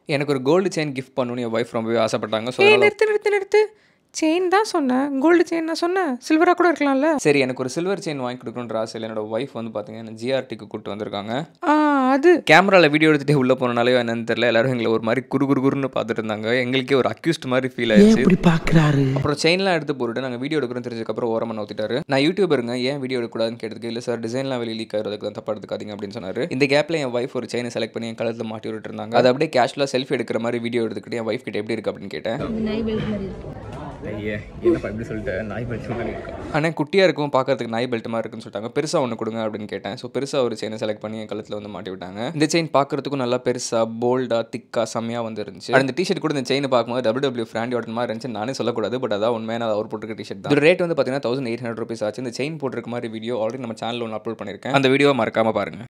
எனக்கு ஒரு gold chain gift பண்ணணும்னு என் வைஃப் ரொம்பவே ஆசைப்பட்டாங்க. ஸோ நிறுத்து செயின் தான் சொன்னேன், கோல்டு செயின் நான் சொன்னேன், சில்வராக கூட இருக்கலாம்ல. சரி, எனக்கு ஒரு சில்வர் செயின் வாங்கி கொடுக்கணுன்ற ஆசையில் என்னோட ஒய்ஃப் வந்து பார்த்தீங்கன்னா ஜிஆர்டிக்கு கூப்பிட்டு வந்திருக்காங்க. அது கேமராவில் வீடியோ எடுத்துகிட்டே உள்ளே போனாலே என்னன்னு தெரியல, எல்லாரும் எங்களை ஒரு மாதிரி குறுகுறுன்னு பார்த்துட்டு இருந்தாங்க. எங்களுக்கே ஒரு அக்யூஸ்ட் மாதிரி ஃபீல் ஆயிடுச்சு. இப்படி பார்க்குறாரு. அப்புறம் செயின்லாம் எடுத்து போட்டு நாங்கள் வீடியோ எடுக்கிறோம் தெரிஞ்சதுக்கப்புறம் ஓரமாக நோத்திட்டாரு. நான் யூடியூபருங்க, ஏன் வீடியோ எடுக்கக்கூடாதுன்னு கேட்டதுக்கு இல்லை சார் டிசைன்லாம் வெளியே லீக் ஆகிறதுக்கு தான் தப்பா எடுத்துக்காதீங்க அப்படின்னு சொன்னார். இந்த கேப்பில் என் வைஃப் ஒரு செயினை செலக்ட் பண்ணி என் கழுத்தில் மாட்டி விட்டுட்டு இருந்தாங்க. அதை அப்படியே கேஷுவலாக செல்ஃபி எடுக்கிற மாதிரி வீடியோ எடுத்துக்கிட்டு என் வைஃப் கிட்ட எப்படி இருக்கு அப்படின்னு கேட்டேன். என்னப்பா இப்படி சொல்லிட்டு நாய் பெல்ட் மாதிரி இருக்கும். ஆனால் குட்டியாக இருக்கும், பார்க்கறதுக்கு நாய் பெல்ட் மாதிரி இருக்குன்னு சொல்லிட்டாங்க. பெருசாக ஒன்று கொடுங்க அப்படின்னு கேட்டேன். ஸோ பெருசாக ஒரு செயினை செலக்ட் பண்ணி என் கழுத்தில் வந்து மாட்டி விட்டாங்க. இந்த செயின் பார்க்கறதுக்கும் நல்லா பெருசாக போல்டாக திக்காக செம்மையாக வந்து இருந்துச்சு. அந்த டிஷர்ட் கூட இந்த செயின் பார்க்கும்போது WWE பிராண்ட் ஓட்ட மாதிரி இருந்துச்சு. நானே சொல்லக்கூடாது, பட் அதான் உண்மையான அவர் போட்டிருக்க டிஷர்ட் தான். ரேட் வந்து பார்த்தீங்கன்னா 1800 rupees ஆச்சு. இந்த செயின் போட்டிருக்க மாதிரி வீடியோ ஆல்ரெடி நம்ம சேனலில் ஒன்று அப்லோட் பண்ணியிருக்கேன். அந்த வீடியோ மறக்காம பாருங்க.